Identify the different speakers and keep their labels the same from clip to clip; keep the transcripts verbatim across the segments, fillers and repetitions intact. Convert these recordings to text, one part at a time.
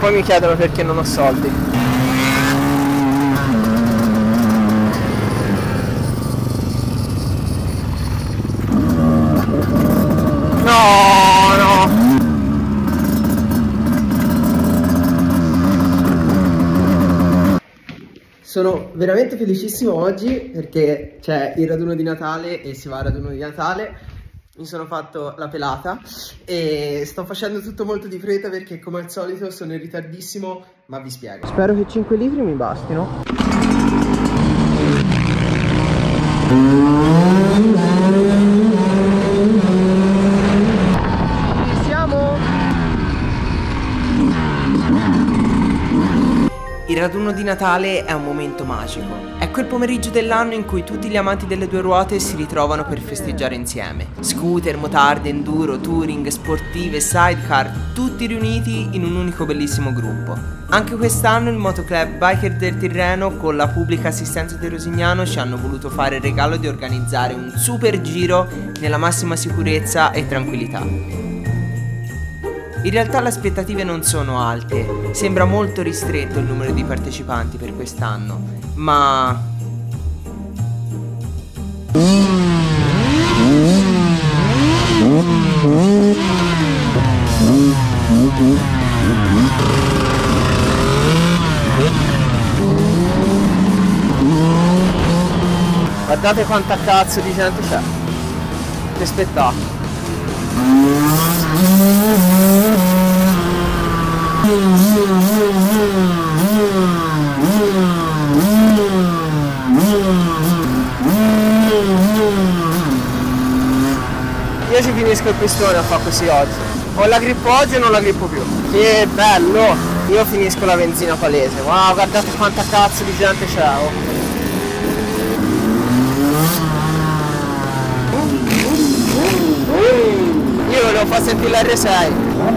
Speaker 1: poi mi chiedono perché non ho soldi. No, no. Sono veramente felicissimo oggi perché c'è il raduno di Natale e si va al raduno di Natale. Mi sono fatto la pelata e sto facendo tutto molto di fretta perché come al solito sono in ritardissimo, ma vi spiego. Spero che cinque litri mi bastino. Ci siamo! Il raduno di Natale è un momento magico. È quel pomeriggio dell'anno in cui tutti gli amanti delle due ruote si ritrovano per festeggiare insieme. Scooter, motarde, enduro, touring, sportive, sidecar, tutti riuniti in un unico bellissimo gruppo. Anche quest'anno il motoclub Biker del Tirreno con la pubblica assistenza di Rosignano ci hanno voluto fare il regalo di organizzare un super giro nella massima sicurezza e tranquillità. In realtà le aspettative non sono alte, sembra molto ristretto il numero di partecipanti per quest'anno, ma... Guardate quanta cazzo di gente c'è, che spettacolo. Io ci finisco il pistone a fare così oggi. O la grippo oggi o non la grippo più. Che bello! Io finisco la benzina palese. Wow, guardate quanta cazzo di gente c'è. Oh. Io volevo far sentire l'R sei.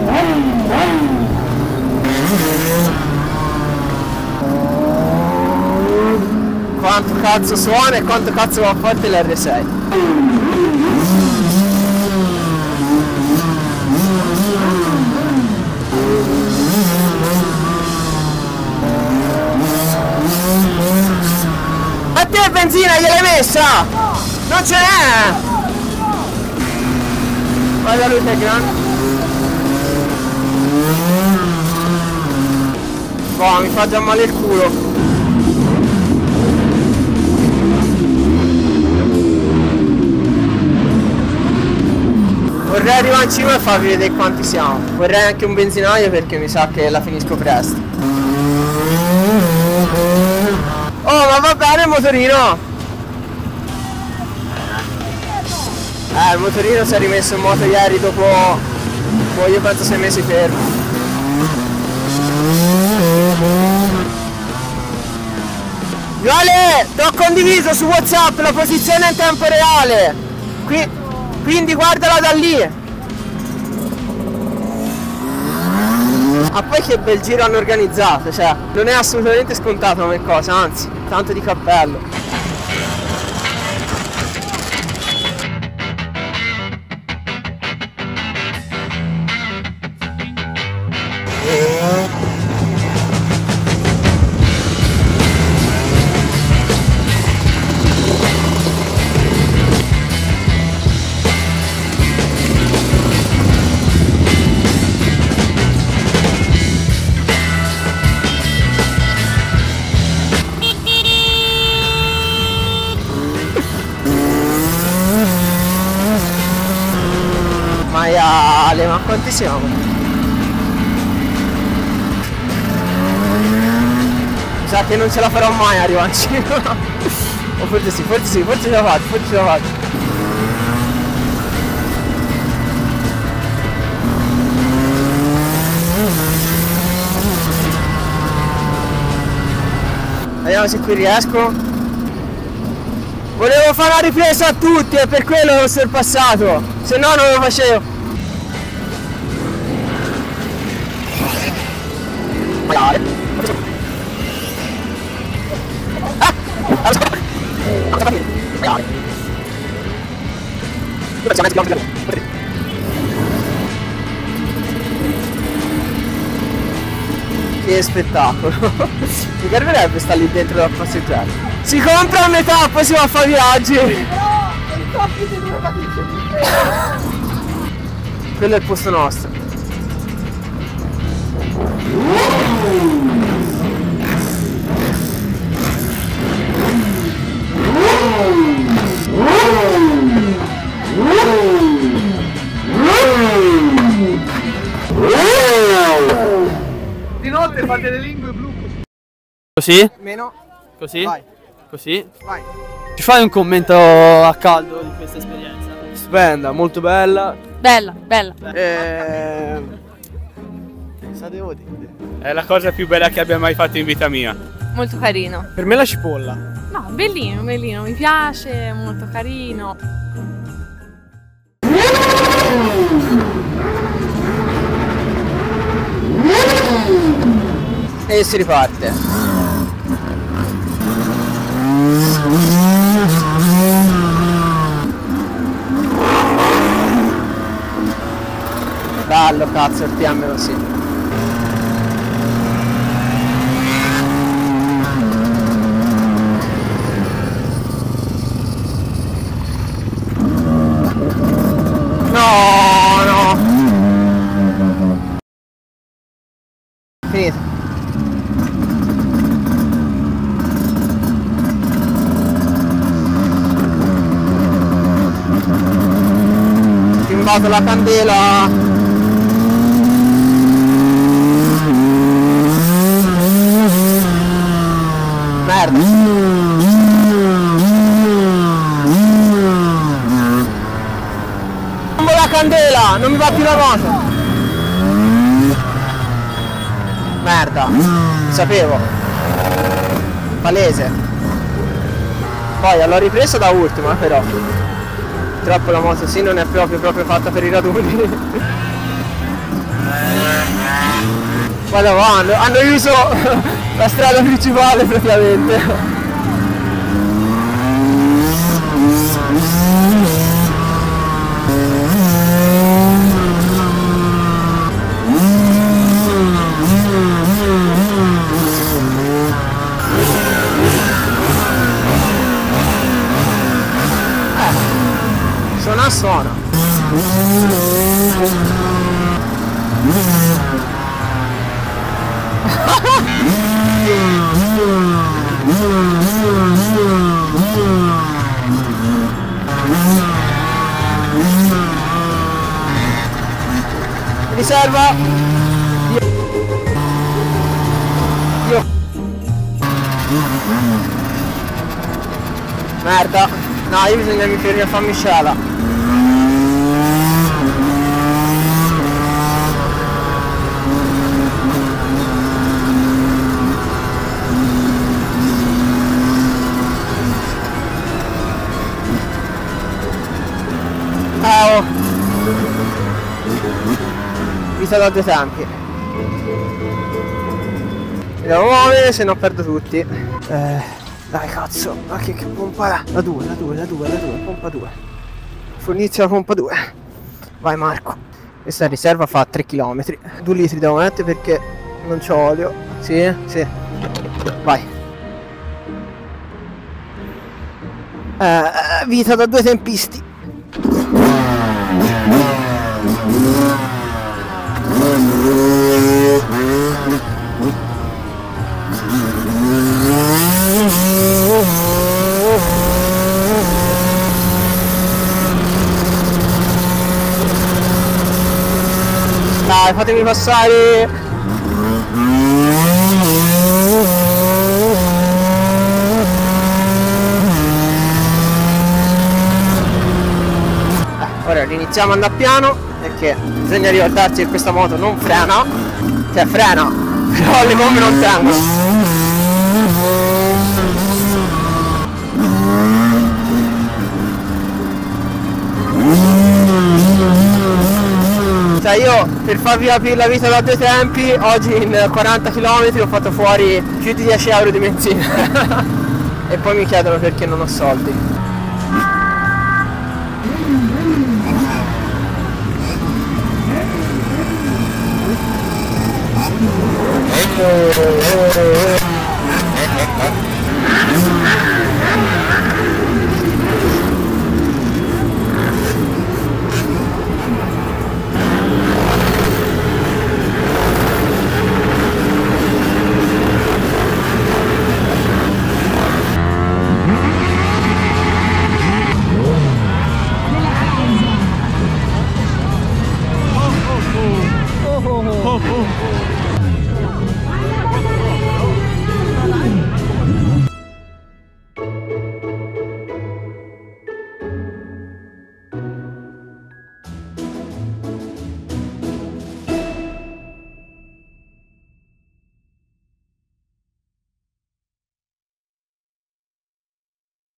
Speaker 1: Quanto cazzo suona e quanto cazzo va forte l'R sei. A te benzina gliel'hai messa? Non ce n'è! Guarda lui che è grande. Boh, mi fa già male il culo. Vorrei arrivare in cima e farvi vedere quanti siamo. Vorrei anche un benzinaio perché mi sa che la finisco presto. Oh, ma va bene il motorino! Eh, il motorino si è rimesso in moto ieri dopo, boh, io penso sei mesi fermo. Vale, ti ho condiviso su WhatsApp la posizione in tempo reale. Qui, quindi guardala da lì. Ah, poi che bel giro hanno organizzato, cioè, non è assolutamente scontato come cosa, anzi, tanto di cappello. Maiale, ma quanti siamo? Mi sa che non ce la farò mai a arrivare in cima. O forse sì, forse sì, forse ce la faccio, forse ce la faccio. Vediamo se qui riesco. Volevo fare una ripresa a tutti e per quello l'ho sorpassato, se no non lo facevo. Che spettacolo. Mi servirebbe stare lì dentro da passeggiare. Si compra a metà, poi si va a fare viaggi. Quello è il posto nostro.
Speaker 2: Di notte fate le lingue blu
Speaker 3: così.
Speaker 1: Meno.
Speaker 3: Così.
Speaker 1: Vai.
Speaker 3: Così.
Speaker 1: Vai.
Speaker 3: Ci fai un commento a caldo di questa esperienza?
Speaker 2: Stupenda, molto bella.
Speaker 4: Bella, bella.
Speaker 2: Eh...
Speaker 1: Cosa devo dire?
Speaker 5: È la cosa più bella che abbia mai fatto in vita mia.
Speaker 4: Molto carino.
Speaker 2: Per me la cipolla.
Speaker 4: No, bellino, bellino, mi piace, molto carino.
Speaker 1: E si riparte. Bello cazzo il T M così. No, no. Finito. Timbato la candela. Merda. La candela, non mi va più la moto. Merda, sapevo. Palese. Poi l'ho ripresa da ultima però. Purtroppo la moto sì non è proprio proprio fatta per i raduni. Guarda, hanno, hanno chiuso la strada principale praticamente. Suona suona. Riserva. Io. Merda. No, io bisogna che mi farmi sciala. Ciao. Vita da due tempi. Mi devo muovere se no perdo tutti. Eh, dai cazzo, ma che, che pompa è? La due, la due, la due, la due, pompa due. Fornizio la pompa due. Vai Marco. Questa riserva fa tre chilometri. due litri devo mettere perché non c'ho olio. Sì, sì. Vai. Eh, vita da due tempisti. Dai, fatemi passare. Eh, ora riniziamo ad andare piano perché bisogna ricordarsi che questa moto non frena, cioè frena, però le gomme non tengono. Cioè io per farvi capire la vita da due tempi, oggi in quaranta chilometri ho fatto fuori più di dieci euro di benzina. E poi mi chiedono perché non ho soldi.